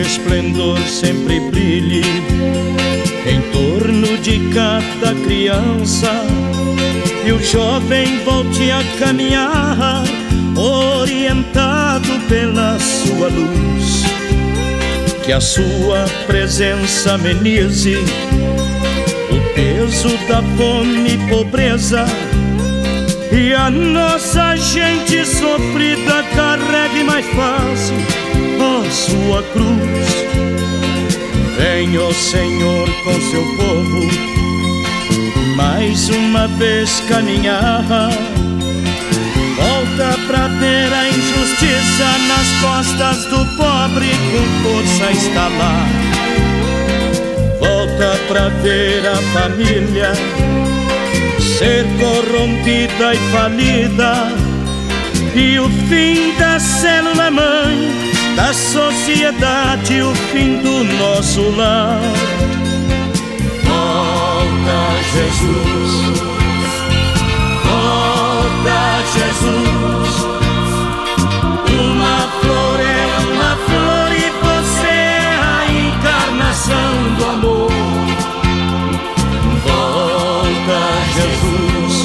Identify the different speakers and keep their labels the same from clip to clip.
Speaker 1: esplendor sempre brilhe em torno de cada criança, e o jovem volte a caminhar orientado pela sua luz. Que a sua presença amenize o peso da fome e pobreza, e a nossa gente sofrida carregue mais fácil a sua cruz. Vem, ó Senhor, com seu povo mais uma vez caminhar. Volta pra ver a injustiça nas costas do pobre com força estalar. Volta pra ver a família ser corrompida e falida, e o fim da célula mãe da sociedade, o fim do nosso lar. Volta, Jesus, volta, Jesus. Uma flor é uma flor e você é a encarnação do amor. Volta, Jesus,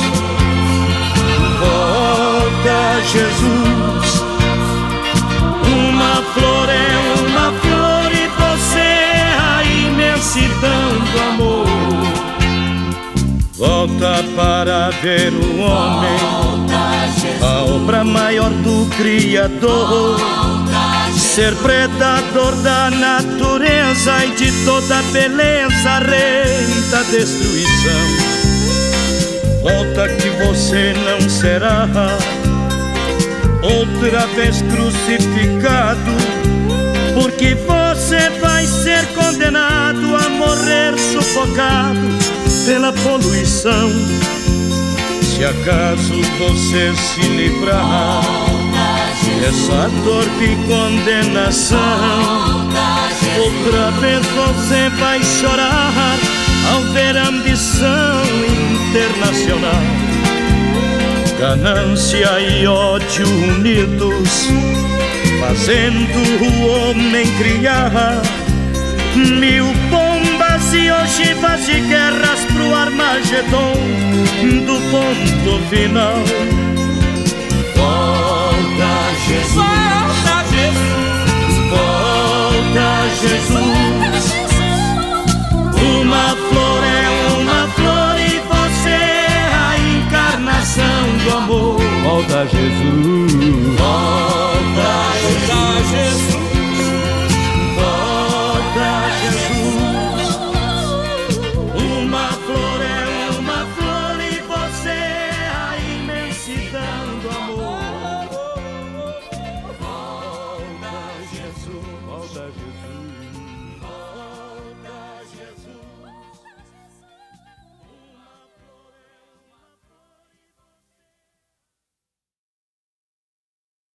Speaker 1: volta, Jesus. Uma flor é uma flor e você é a imensidão do amor. Volta para ver o homem, a obra maior do Criador, ser predador da natureza e de toda a beleza, rei da destruição. Volta que você não será outra vez crucificado, porque você vai ser condenado a morrer sufocado pela poluição. Se acaso você se livrar dessa dor de condenação, outra vez você vai chorar ao ver a ambição internacional. Ganância e ódio unidos, fazendo o homem criar mil bombas e ogivas de guerras pro Armagedon do ponto final. Volta, Jesus, volta, Jesus, volta, Jesus.